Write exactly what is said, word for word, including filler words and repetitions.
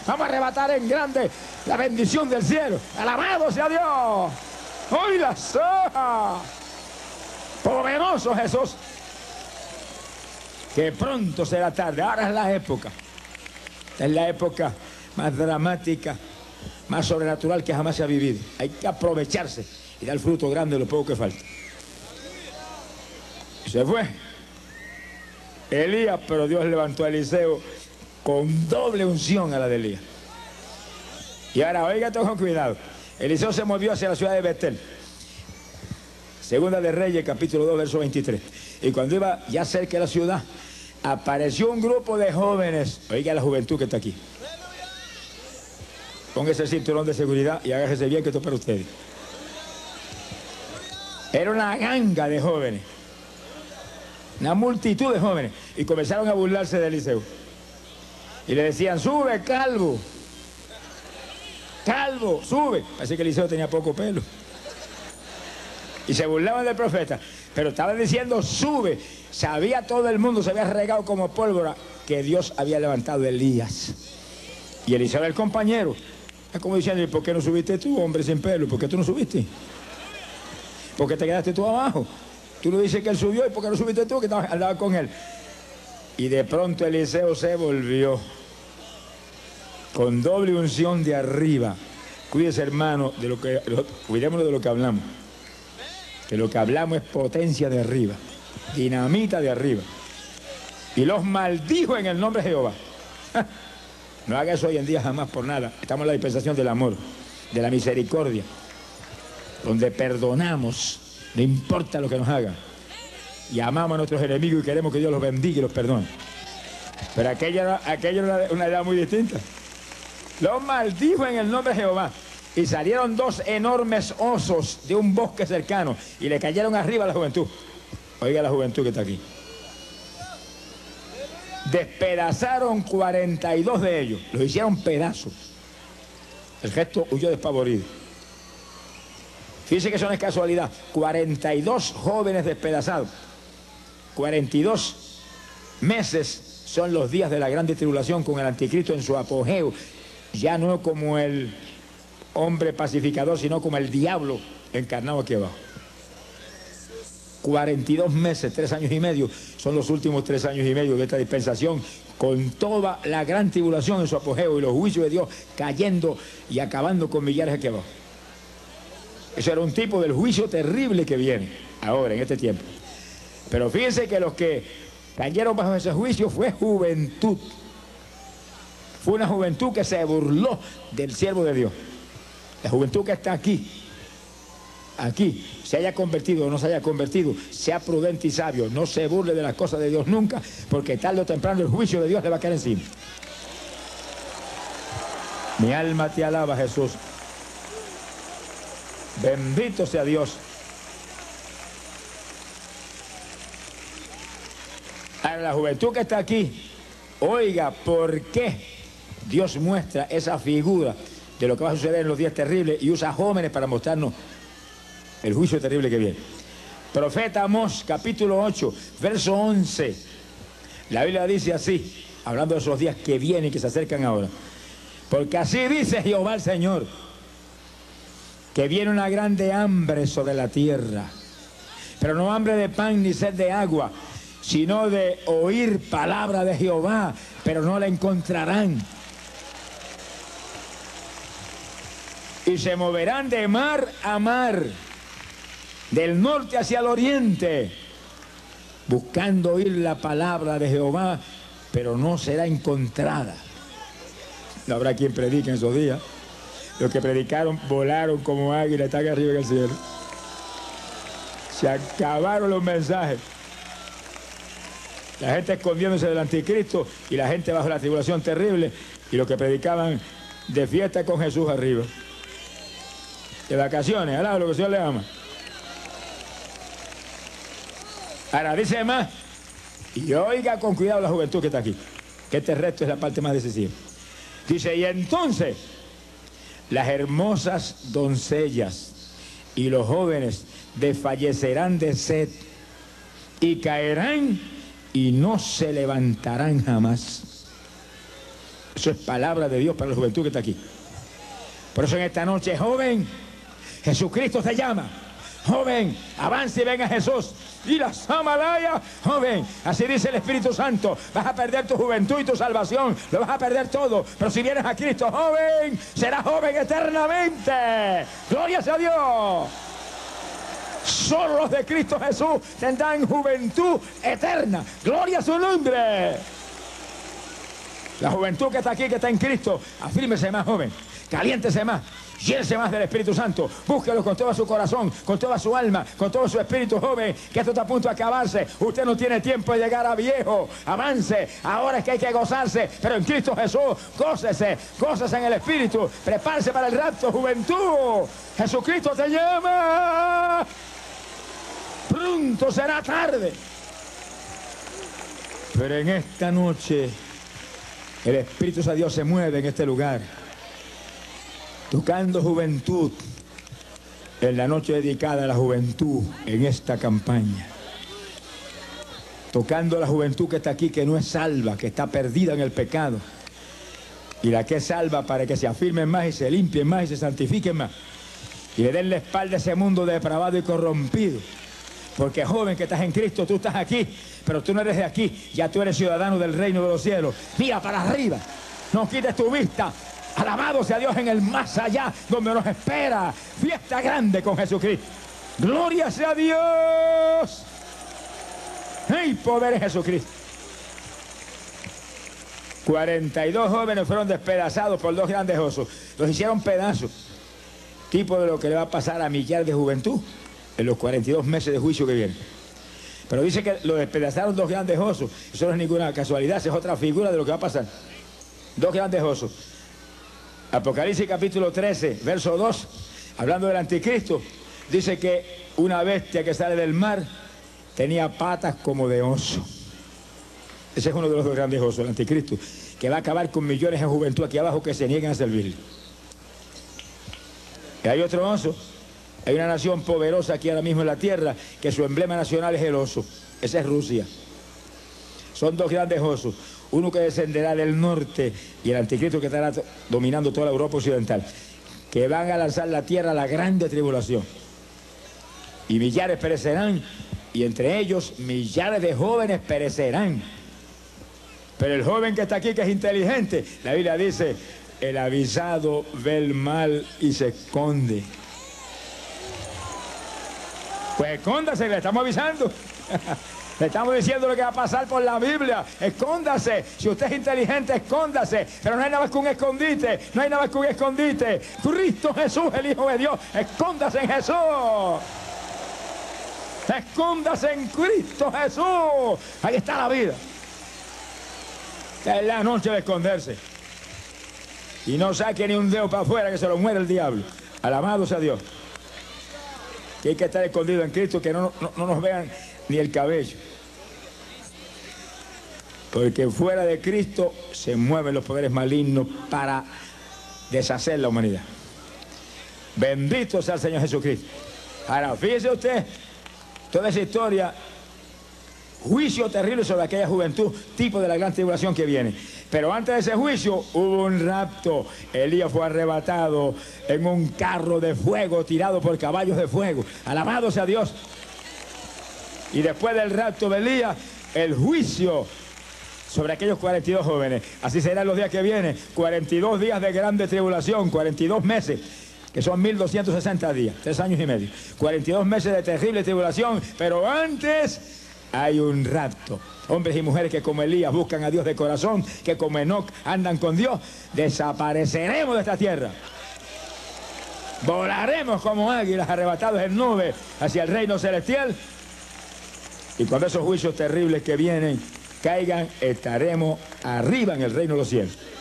Vamos a arrebatar en grande la bendición del cielo. Alabado sea Dios. Hoy la soja. Poderoso Jesús. Que pronto será tarde. Ahora es la época. Es la época más dramática, más sobrenatural que jamás se ha vivido. Hay que aprovecharse y dar fruto grande de lo poco que falta. Se fue Elías, pero Dios levantó a Eliseo con doble unción a la de Elías. Y ahora, oiga, todo con cuidado. Eliseo se movió hacia la ciudad de Betel. Segunda de Reyes, capítulo dos, verso veintitrés. Y cuando iba ya cerca de la ciudad, apareció un grupo de jóvenes. Oiga la juventud que está aquí. Póngase el cinturón de seguridad y agárrese bien que esto es para ustedes. Era una ganga de jóvenes. Una multitud de jóvenes. Y comenzaron a burlarse de Eliseo. Y le decían, sube, calvo. Calvo, sube. Así que Eliseo tenía poco pelo. Y se burlaban del profeta. Pero estaban diciendo, sube. Sabía todo el mundo, se había regado como pólvora, que Dios había levantado a Elías. Y Eliseo era el compañero. Es como diciendo, ¿y por qué no subiste tú, hombre sin pelo? ¿Por qué tú no subiste? ¿Por qué te quedaste tú abajo? Tú le dices que él subió, ¿y por qué no subiste tú, que estabas al lado con él? Y de pronto Eliseo se volvió con doble unción de arriba. Cuídese, hermano, de lo que, cuidémonos de lo que hablamos. Que lo que hablamos es potencia de arriba, dinamita de arriba. Y los maldijo en el nombre de Jehová. No haga eso hoy en día jamás por nada. Estamos en la dispensación del amor, de la misericordia, donde perdonamos, no importa lo que nos hagan. Y amamos a nuestros enemigos y queremos que Dios los bendiga y los perdone. Pero aquella era, aquella era una edad muy distinta. Los maldijo en el nombre de Jehová. Y salieron dos enormes osos de un bosque cercano y le cayeron arriba a la juventud. Oiga la juventud que está aquí. Despedazaron cuarenta y dos de ellos. Los hicieron pedazos. El resto huyó despavorido. Fíjense que eso no es casualidad. cuarenta y dos jóvenes despedazados. cuarenta y dos meses son los días de la gran tribulación con el anticristo en su apogeo. Ya no como el hombre pacificador, sino como el diablo encarnado aquí abajo. cuarenta y dos meses, tres años y medio, son los últimos tres años y medio de esta dispensación, con toda la gran tribulación en su apogeo y los juicios de Dios cayendo y acabando con millares aquí abajo. Eso era un tipo del juicio terrible que viene ahora, en este tiempo. Pero fíjense que los que cayeron bajo ese juicio fue juventud. Fue una juventud que se burló del siervo de Dios. La juventud que está aquí, aquí, se haya convertido o no se haya convertido, sea prudente y sabio, no se burle de las cosas de Dios nunca, porque tarde o temprano el juicio de Dios le va a caer encima. Mi alma te alaba, Jesús. Bendito sea Dios. A la juventud que está aquí, oiga, ¿por qué Dios muestra esa figura de lo que va a suceder en los días terribles y usa jóvenes para mostrarnos el juicio terrible que viene? Profeta Amós, capítulo ocho, verso once. La Biblia dice así, hablando de esos días que vienen y que se acercan ahora. Porque así dice Jehová el Señor, que viene una grande hambre sobre la tierra, pero no hambre de pan ni sed de agua, sino de oír palabra de Jehová, pero no la encontrarán. Y se moverán de mar a mar, del norte hacia el oriente, buscando oír la palabra de Jehová, pero no será encontrada. No habrá quien predique en esos días. Los que predicaron volaron como águila, están arriba en el cielo. Se acabaron los mensajes. La gente escondiéndose del anticristo y la gente bajo la tribulación terrible, y los que predicaban de fiesta con Jesús arriba. De vacaciones, alaba lo que el Señor le ama. Ahora dice más, y oiga con cuidado la juventud que está aquí, que este resto es la parte más decisiva. Dice, y entonces las hermosas doncellas y los jóvenes desfallecerán de sed y caerán y no se levantarán jamás. Eso es palabra de Dios para la juventud que está aquí. Por eso en esta noche, joven, Jesucristo te llama. Joven, avance y venga Jesús. Y la Samalaya, joven, así dice el Espíritu Santo, vas a perder tu juventud y tu salvación, lo vas a perder todo, pero si vienes a Cristo, joven, serás joven eternamente. Gloria a Dios. Solo los de Cristo Jesús tendrán juventud eterna. Gloria a su nombre. La juventud que está aquí, que está en Cristo, afírmese más, joven, caliéntese más. Llénese más del Espíritu Santo, búsquelo con todo su corazón, con toda su alma, con todo su espíritu, joven, que esto está a punto de acabarse. Usted no tiene tiempo de llegar a viejo, avance, ahora es que hay que gozarse, pero en Cristo Jesús, gócese, gócese en el Espíritu, prepárese para el rapto, juventud. Jesucristo te llama, pronto será tarde. Pero en esta noche, el Espíritu de Dios se mueve en este lugar, tocando juventud, en la noche dedicada a la juventud, en esta campaña. Tocando la juventud que está aquí, que no es salva, que está perdida en el pecado. Y la que es salva para que se afirmen más y se limpien más y se santifiquen más. Y le den la espalda a ese mundo depravado y corrompido. Porque joven que estás en Cristo, tú estás aquí, pero tú no eres de aquí, ya tú eres ciudadano del reino de los cielos. Mira para arriba, no quites tu vista. Alabado sea Dios en el más allá, donde nos espera fiesta grande con Jesucristo. Gloria sea Dios. ¡Hey, poder es Jesucristo! cuarenta y dos jóvenes fueron despedazados por dos grandes osos. Los hicieron pedazos. Tipo de lo que le va a pasar a millar de juventud en los cuarenta y dos meses de juicio que vienen. Pero dice que lo despedazaron dos grandes osos. Eso no es ninguna casualidad, es otra figura de lo que va a pasar. Dos grandes osos. Apocalipsis capítulo trece, verso dos, hablando del anticristo, dice que una bestia que sale del mar tenía patas como de oso. Ese es uno de los dos grandes osos, el anticristo, que va a acabar con millones de juventud aquí abajo que se niegan a servirle. Y hay otro oso, hay una nación poderosa aquí ahora mismo en la tierra, que su emblema nacional es el oso. Esa es Rusia. Son dos grandes osos. Uno que descenderá del norte y el anticristo que estará dominando toda la Europa occidental, que van a lanzar la tierra a la grande tribulación. Y millares perecerán, y entre ellos millares de jóvenes perecerán. Pero el joven que está aquí, que es inteligente, la Biblia dice, el avisado ve el mal y se esconde. Pues escóndase, le estamos avisando. Le estamos diciendo lo que va a pasar por la Biblia. Escóndase. Si usted es inteligente, escóndase. Pero no hay nada más que un escondite. No hay nada más que un escondite. Cristo Jesús, el Hijo de Dios. Escóndase en Jesús. Escóndase en Cristo Jesús. Ahí está la vida. Es la noche de esconderse. Y no saque ni un dedo para afuera que se lo muera el diablo. Alabado sea Dios. Que hay que estar escondido en Cristo, que no, no, no nos vean ni el cabello. Porque fuera de Cristo se mueven los poderes malignos para deshacer la humanidad. Bendito sea el Señor Jesucristo. Ahora, fíjese usted, toda esa historia, juicio terrible sobre aquella juventud, tipo de la gran tribulación que viene. Pero antes de ese juicio hubo un rapto. Elías fue arrebatado en un carro de fuego tirado por caballos de fuego. Alabado sea Dios. Y después del rapto de Elías, el juicio sobre aquellos cuarenta y dos jóvenes. Así serán los días que vienen. cuarenta y dos días de grande tribulación, cuarenta y dos meses, que son mil doscientos sesenta días, tres años y medio. cuarenta y dos meses de terrible tribulación, pero antes hay un rapto. Hombres y mujeres que como Elías buscan a Dios de corazón, que como Enoc andan con Dios, desapareceremos de esta tierra. Volaremos como águilas arrebatados en nubes hacia el reino celestial. Y cuando esos juicios terribles que vienen caigan, estaremos arriba en el reino de los cielos.